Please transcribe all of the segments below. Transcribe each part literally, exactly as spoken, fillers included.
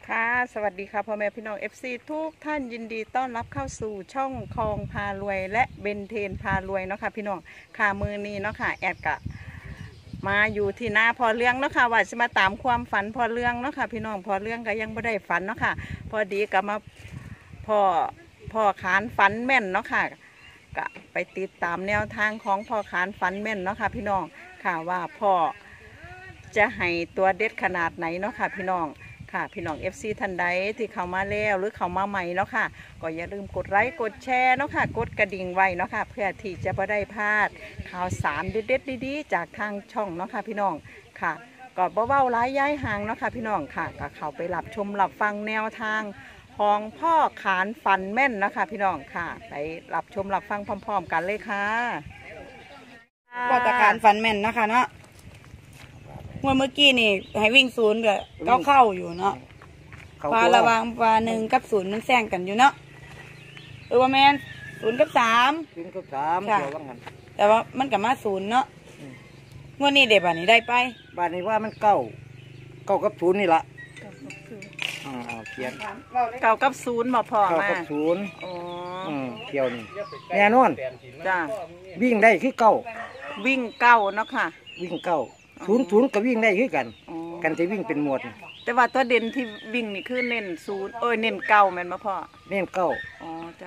ค่ะสวัสดีค่ะพ่อแม่พี่น้อง เอฟ ซี ทุกท่านยินดีต้อนรับเข้าสู่ช่องคลองพารวยและเบนเทนพารวยเนาะค่ะพี่น้องค่ะมือนี้เนาะค่ะแอดกะมาอยู่ที่หน้าพอเรื่องเนาะค่ะว่าจะมาตามความฝันพอเรื่องเนาะค่ะพี่น้องพอเรื่องก็ยังไม่ได้ฝันเนาะค่ะพอดีก็มาพ่อพ่อขานฝันแม่นเนาะค่ะก็ไปติดตามแนวทางของพ่อขานฝันแม่นเนาะค่ะพี่น้องค่ะว่าพ่อจะให้ตัวเด็ดขนาดไหนเนาะค่ะพี่น้องค่ะพี่น้อง เอฟ ซี ท่านใดที่เข้ามาแล้วหรือเข้ามาใหม่เนาะค่ะก็อย่าลืมกดไลค์กดแชร์เนาะค่ะกดกระดิ่งไว้เนาะค่ะเพื่อที่จะไม่ได้พลาดข่าวสารเด็ดๆดีๆจากทางช่องเนาะค่ะพี่น้องค่ะก็บ่เว้าร้ายย้ายห่างเนาะค่ะพี่น้องค่ะก็เข้าไปรับชมรับฟังแนวทางของพ่อขานฝันแม่นนะคะพี่น้องค่ะไปรับชมรับฟังพร้อมๆกันเลยค่ะพ่อตะการฝันแม่นนะคะเนาะเมื่อเมื่อกี้นี่ให้วิ่งศูนย์ก็เข้าเข้าอยู่เนาะปลาระวังปลาหนึ่งกับศูนย์มันแซงกันอยู่เนาะเออว่าแมนศูนย์กับสามศูนย์กับสามเกี่ยวว่างันแต่ว่ามันกับมาศูนย์เนาะงวดนี้เด็กบ้านนี้ได้ไปบ้านนี้ว่ามันเก้าเก้ากับศูนย์นี่ละอ่าเขียนเก่ากับศูนย์มาพอมาเก้ากับศูนย์อ๋อเกี่ยวนี่แน่นอนจ้าวิ่งได้คือเก้าวิ่งเก้าเนาะค่ะวิ่งเก้าศูนย์ศูนย์ก็วิ่งได้คือกันกันจะวิ่งเป็นหมวดแต่ว่าตัวเด่นที่วิ่งนี่คือเน้นศูนย์เอ้ยเน้นเก้าแม่นมาพ่อเน้นเก้าอ๋อจ้า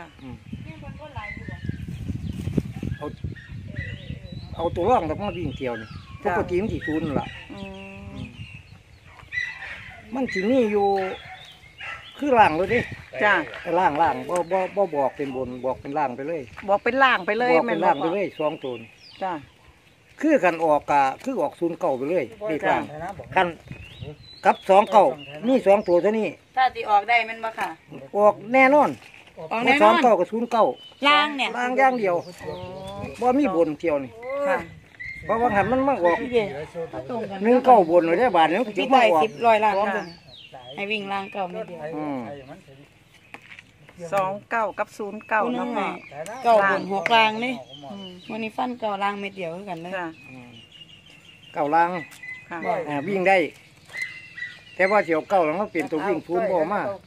เอาเอาตัวร่องแล้วมาวิ่งเกี่ยวนี่ปกติมันที่ศูนย์ล่ะมันที่นี่อยู่คือล่างเลยดิจ้าล่างล่างบ่บ่บ่บอกเป็นบนบอกเป็นล่างไปเลยบอกเป็นล่างไปเลยบอกเป็นล่างไปเลยสองตัวจ้าคือกันออกกะคือออกศูนย์เก่าไปเลยดีกว่ากันกับสองเก่านี่สองตัวเท่านี้ถ้าตีออกได้มันบ่ค่ะออกแน่นอนออกแน่นอนสองเก่ากับศูนย์เก่าล่างเนี่ยล่างย่างเดียวบ่มีบนเที่ยวนี่เพราะว่าหันมันมาออกหนึ่งเก่าบนเลยได้บาทนึงคิดได้สิบร้อยล่างให้วิ่งล่างเก่าไม่เดียวสองเก้ากับศูนย์เก้าเนาะพ่อเก่าบนหกล่างนี่วันนี้ฟันเก่าล่างไม่เดียวกันเลยเก่าล่างวิ่งได้แต่ว่าเสียวเก่าแล้วก็เปลี่ยนตัววิ่งพูนบ่มาก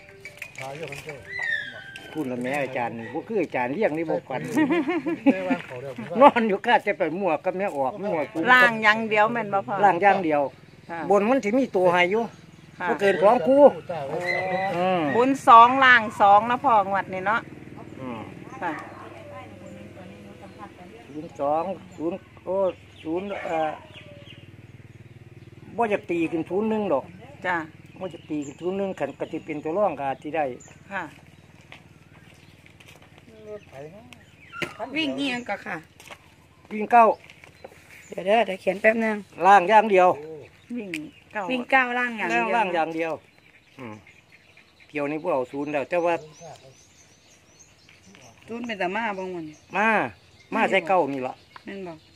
พูนแล้วแม่อาจารย์พวกคืออาจารย์เลี้ยงนี่บอกกันนอนอยู่ก้าจะไปมั่วกับแม่ออกมั่วล่างยังเดียวแม่นบ่พ่อล่างย่างเดียวบนมันถึงมีตัวหายอยู่ก็เกินสองคู่บุญสองล่างสองนะพ่องวดนี่เนาะศูนย์สองศูนย์โอ้ศูนย์เอ่อว่าจะตีขึ้นศูนย์หนึ่งหรอกจ้าว่าจะตีขึ้นศูนย์หนึ่งขันกติเป็นตัวร่องกาที่ได้ค่ะวิ่งนี่ยังก็ค่ะวิ่งเก้าเดี๋ยวเด้อเดี๋ยวเขียนแป๊บนึงล่างอย่างเดียววิ่งเก้าวิ่งเก้าล่างอย่างเดียวล่างอย่างเดียวเกี่ยวนี่พวกเราศูนย์แล้วแต่ว่าศูนย์เป็นแต่มาบางวันมามาใส่เก้านี่ละนั่นบอก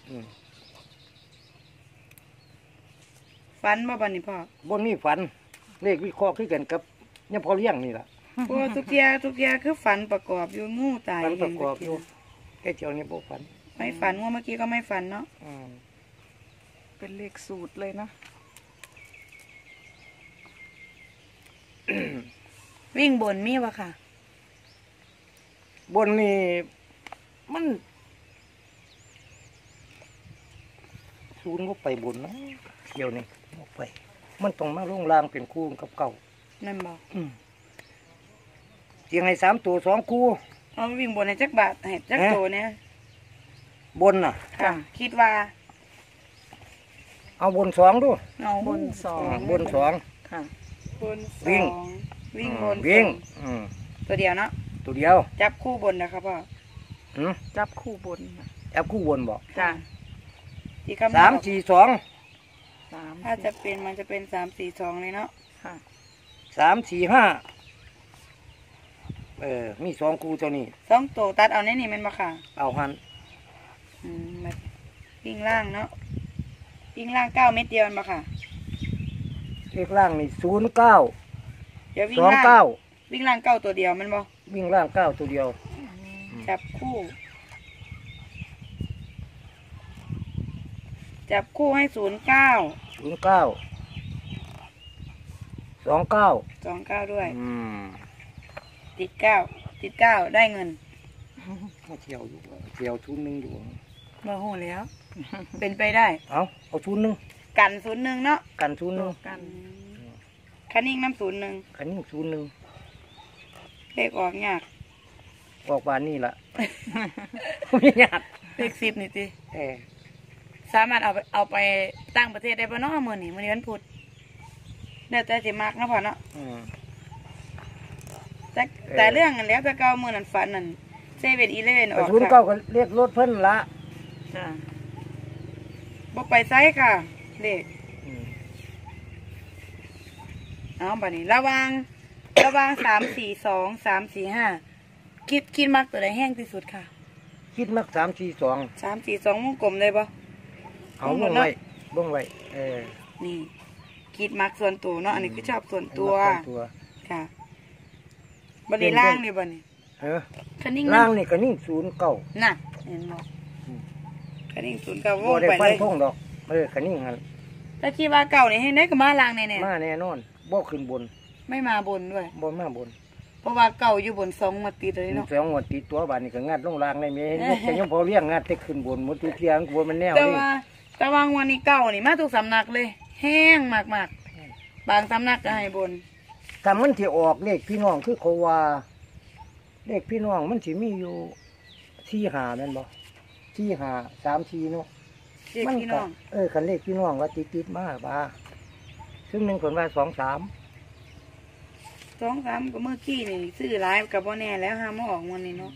ฝันบ่บันนี่พ่อบนนี่ฝันเลขวิเคราะห์ขึ้นกันกับเนี่ยพอเลี้ยงนี่แหละโอ้ทุกอย่างทุกอย่างคือฝันประกอบอยู่งูตายฝันประกอบอยู่แค่เจ้านี่โบฝันไม่ฝันว่าเมื่อกี้ก็ไม่ฝันเนาะเป็นเลขสูตรเลยนะวิ่งบนมีวะค่ะบนนี่มันศูนย์ก็ไปบนนะเดี๋ยวนี้ไปมันต้องมาลงล่างเป็นคู่กับเก่านั่นบอกเสียงให้สามตัวสองคู่เอาวิ่งบนในจักบาทให้จักตัวเนี่ยบนน่ะค่ะคิดว่าเอาบนสองดูเอาบนสองบนสองค่ะบนวิ่งวิ่งบนวิ่งตัวเดียวเนาะตัวเดียวจับคู่บนนะครับพ่อจับคู่บนจับคู่บนบอกจ้าสามสี่สองถ้าจะเป็นมันจะเป็นสามสี่สองเลยเนาะค่ะสามสี่ห้าเออมีสองคู่ตัวนี้สองตัวตัดเอาแน่นี่มันมาค่ะเอาหันอืมมาวิ่งล่างเนาะวิ่งล่างเก้าเม็ดเดียวมาค่ะเลขล่างนี่ศูนย์เก้าเดี๋ยววิ่งล่างเก้าวิ่งล่างเก้าตัวเดียวมันบ่วิ่งล่างเก้าตัวเดียวจับคู่จับคู่ให้ศูนย์เก้าศูนย์เก้าสองเก้าสองเก้าด้วยอืมติดเก้าติดเก้าได้เงินมาเที่ยวอยู่เที่ยวทุนหนึงอยู่มาโหแล้ว เป็นไปได้เอาเอาทุนหนึงกันศูนย์หนึ่งเนาะกันทุนหนึงกันคันนิ่งน้ำศูนย์หนึ่งคันนี้ทุนหนึงเลขออกยากออกบานนี่ล่ะ ไม่ยากเลขสิบนี่ติเออสามารถเอาไปเอาไปตั้งประเทศได้ปะเนาะมื้อนี้มื้อนี้วันพุธเดี๋ยวแต่สิมักเนาะพ่อเนาะอืมแต่แต่เรื่องนั้นแล้วแต่เก่ามื้อนั้นฝันนั่นเซเว่นอีเลฟเว่นอแต่อกทุนเก้าก็เรียกรถเพิ่นละจ้ะบ่ไปไสค่ะเลขอืมเอาบัดนี้ระวัง ระวังสามสี่สองสามสี่ห้าคิดคิดมักตัวใดแห้งที่สุดค่ะคิดมักสามสี่สองสามสี่สองวงกลมได้ปะเอาลงหมบ้ดงเนอะไว้บ้งไว้เออนี่คิดมักส่วนตัวเนาะอันนี้คือชอบส่วนตัวมักส่วนตัวค่ะบัดนี้ล่างนี่บัดนี้เออคันนิ่งล่านั่งนนี่ก็นิ่งศูนย์เก้าน่ะเห็นบ่คันนิ่งศูนย์เก้าวบ่งได้ไปฟัเลนยทงดอกเออก็นิ่งหันแต่คิดว่าเก่านี่ให้ได้ก็มาล่างแน่มาแน่นอนบ่ขึ้นบนๆไม่มาบนด้วยบ่มาบนเพราะว่าเก่าอยู่บนสองมาติดเลยเนาะสองงวดติดตัวบานนี่ก็งัดลงล่างได้แม่แต่ยังพอเลี้ยงงัดแต่ขึ้นบนหมดทุกเที่ยงบนมันแนวแต่นี่ว่าแต่ว่างวันนี้เก่านี่มาทุกสำนักเลย แห้งมากๆบางสำนักก็ให้บนถ้ามันสิออกเลขพี่น้องคือเขาว่าเลขพี่น้องมันสิมีอยู่สี่ห้าแม่นบ่สี่ห้าสามสี่เนาะเด็กมัพี่ก็น้องเออคันเลขพี่น้องว่าติดติดๆมาบ้าซึ่งหนึ่งคนว่าสองสามสองสามก็เมื่อกี้นี่ซื้อหลายกับบ่แน่แล้วห้ามมาออกวันนี้เนาะ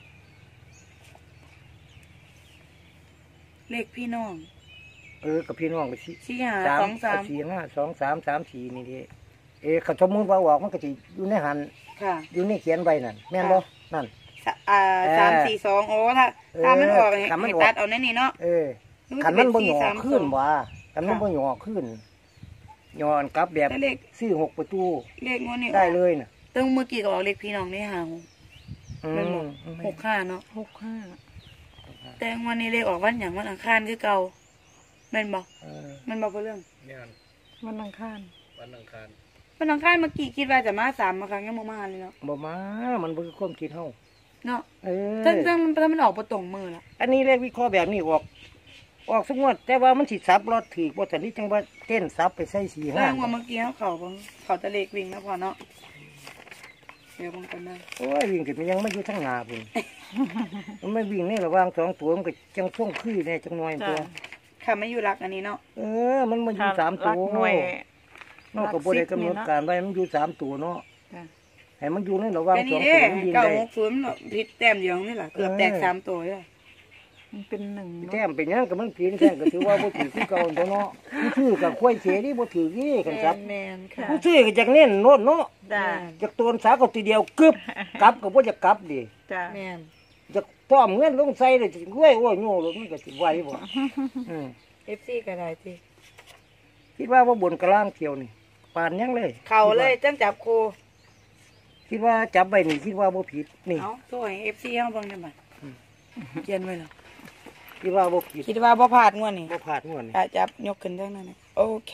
เลขพี่น้องเออกับพี่น้องก็สี่สี่ห้าสามสองสามสี่ห้าสองสามสามสี่นี่ดิเออขันสมมุติว่าออกมันก็สิอยู่ในหันค่ะอยู่ในเขียนไว้นั่นแม่นบ่นั่นสะอ่าเออสามสี่สองโอ้ถ้าเออถ้ามันออกให้ถ้ามันให้ออกตัดเอาในนี่เนาะเออรู้ขันมันบ่จะหยอเป็ขึ้นสี่สามสองว่าขันมันบ่หยอขึ้นหยอนกลับแบบแต่เลขซื้อหกประตูเลขงวดนี้ได้เลยน่ะต้องเมื่อกี้ก็ออกเลขพี่น้องนี่หาหกอืแม่นมบ่หกห้าเนาะหกห้าแต่งวันนี้เลขออกวันอย่างวันอังคารคือเก่าแม่นบ่เออแม่นบ่เพื่อเรื่องวันอังคารวันอังคารเมื่อกี้คิดว่าจะมาสามมาครั้งยังบ่มาเลยเนาะบ่มามันบ่คือความคิดเฮาเนาะเออทั้งทั้งมันทั้งมันออกประตรงมือละอันนี้เลขวิเคราะห์แบบนี้ออก ออกสมมติแต่ว่ามันสิซับรถถือบ่ทันที่จังว่าเต้นซับไปใส่สี่แล้ห้าวว่าเมื่อกี้เขาเขาบังเขาตะเลกวิ่งนะพอเนาะเดี๋ยวบังกันนะโอ้ยวิ่งขึ้นมันยังไม่อยู่ทั้งหน้าพุ่น มันไม่วิ่งในระหว่างสองตัวมันก็จังช่วงคือแน่จังน้อยตัวค่ะไม่อยู่รักอันนี้เนาะเออ มันมาอยู่สามตัรัวกหน่วยนอกจากบ่ได้กำหนดการไว้มันอยู่สามตัวเนาะจ้ะให้มันอยู่ในระหว่างแค่สนี้องเด้ตัวมันวิ่งเก้าได้หกศูนย์ผิดแต้มเดียวนี่แหละเกือบแตกสามตัวเลยมันเป็นหนึ่งเนอะแต้มเป็นหยังก็มันผิดแท้ก็ถือว่าบ่ถือคือเก่าตัวเนาะผู้ชื่อกับควายเสนี่บ่ถือนี่กันครับแมนค่ะผู้ชื่อก็จักเน้นโน่นเนาะจ้ะจากตัวสาก็ทีเดียวกึบกลับก็บ่จะกลับดิจ้ะแมนจะต้อมเงินลงใส่เลยจะรวยโอ้ยโง่เลยมันก็สิไหวบ่อืมเอฟซีก็ได้ทีคิดว่าว่าบนกระล่างเที่ยวนี่ปานยังเลยเข่าเลยจังจับครูคิดว่าจับไว้นี่คิดว่าบ่ผิดนี่เอาตัวเอฟซีเขาเบิ่งได้บ่เขียนไว้แล้วคิดว่าบ่ผิดคิดว่าบ่พลาดงวดนี้บ่พลาดงวดนี่อ่ะจับยกขึ้นได้นั่นนะโอเค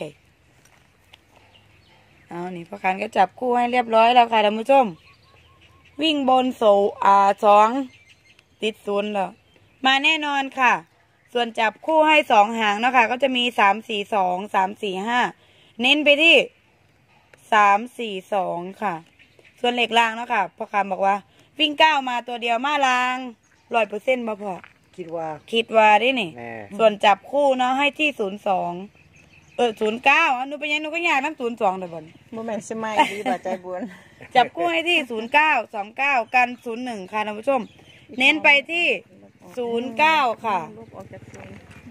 เอานี่พ่อการก็จับคู่ให้เรียบร้อยแล้วค่ะท่านผู้ชมวิ่งบนโซอ่าสองติดศูนย์แล้วมาแน่นอนค่ะ ส่วนจับคู่ให้สองหางเนาะคะก็จะมีสามสี่สองสามสี่ห้าเน้นไปที่สามสี่สองค่ะ ส่วนเหล็กรางเนาะค่ะพ่อการบอกว่า วิ่งเก้ามาตัวเดียวมาลางร้อยเปอร์เซ็นต์มาพอคิดว่าคิดว่าได้นี่แน่ส่วนจับคู่เนาะให้ที่ศูนย์สองเออศูนย์เก้าหนูเป็นยังหนูก็อยากนั่งศูนย์สองเลยบ่นโมเมนต์สมัยดีบ่ใจบุญจับคู่ให้ที่ศูนย์เก้าสองเก้ากันศูนย์หนึ่งค่ะท่านผู้ชม เน้นไปที่ศูนย์เก้าค่ะลูกออกจากศูนย์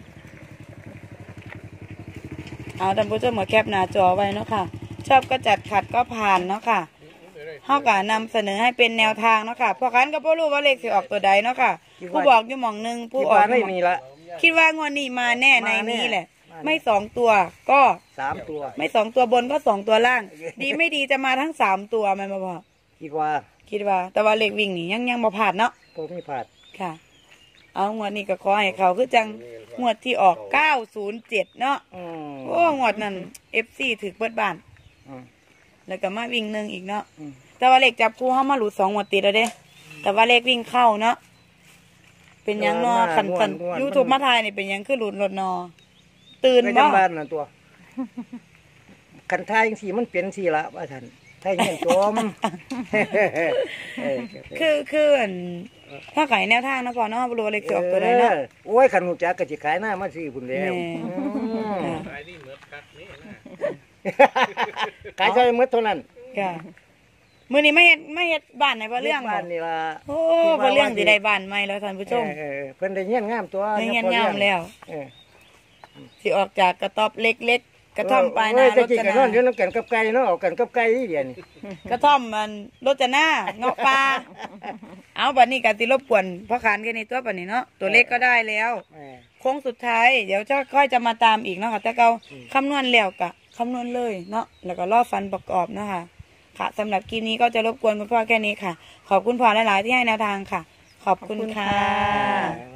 เอาท่านผู้ชมมาแคปหน้าจอไว้เนาะค่ะ ชอบก็จัดขัดก็ผ่านเนาะค่ะเฮากะนำเสนอให้เป็นแนวทางเนาะค่ะพวกกันก็บ่รู้ว่าเลขสิออกตัวใดเนาะค่ะ ผู้บอกอยู่หม่องหนึงผู้คิดออกว่าอยู่ไม่หม่องมีละคิดว่างวดนี้มาแน่ในมาแน่นี้แหละมาแน่ไม่สองตัวก็สามตัวไม่สองตัวบนก็สองตัวล่าง ดีไม่ดีจะมาทั้งสามตัวมันมาพอคิดว่าคิดว่า แต่ว่าเลขวิ่งนี่ยังยังมาผ่านเนาะบ่มีพลาดค่ะ เอางวดนี้ก็ขอให้เขาคือจังงวดที่ออกเก้าศูนย์เจ็ดเนาะอืมโอ้งวดนั้นเอฟซีถือเปิดบ้านอืมแล้วก็มาวิ่งหนึ่งอีกเนาะอืมแต่ว่าเลขจับคู่เฮามาหลุดสองงวดติดแล้วเด้ แต่ว่าเลขวิ่งเข้าเนาะเป็นหยังเนาะคันคัน YouTube มาทายนี่เป็นหยังคือหลุดรถนอตื่นไปบ่จำบ้านนั่นตัวคันทายจังซี่มันเป็นสิละว่าท่านไทยเงี้ยนจมเออคือคืออันถ้าขายแนวทางนะพอเนาะบ่รู้ว่าเลขสิออกตัวใดเนาะออโอ้ยขันหูจักก็สิขายหน้ามาซื้อพุ่นแล้วแม่อืมขายนี่เหมือนกัดนี่นะขายใช่หมดเท่านั้นค่ะมื้อนี้มาเฮ็ดมาเฮ็ดบ้านให้บ่เรื่องบ่บ้านนี่ล่ะโอ้บ่เรื่องสิได้บ้านใหม่แล้วท่านผู้ชมเออเออเพิ่นได้เงี้ยนงามตัวได้เงี้ยนงามแล้วเออสิออกจากกระต๊อบเล็กๆ กระท่อมปลายนาเอ้ยรตะถกี้จะก็นานอนอยู่นำกันกับไก่เนาะเอากันกับไก่นี่เดียวนี่กระท่อมมันรถจะหน้าเงาะปลาเอาบัดนี้ก็สิรบกวนพ่อขานแค่นี้ตัวบัดนี้เนาะตัวเล็กก็ได้แล้วเออโค้งสุดท้ายเดี๋ยวจะค่อยจะมาตามอีกเนาะค่ะแต่เกาอืมคำนวณแล้วกะคำนวณเลยเนาะแล้วก็รอฟันประกอบเนาะค่ะค่ะสำหรับคลิปนี้ก็จะรบกวนคุณพ่อแค่นี้ค่ะ ขอบคุณพ่อหลายๆที่ให้แนวทางค่ะ ขอบคุณค่ะเออ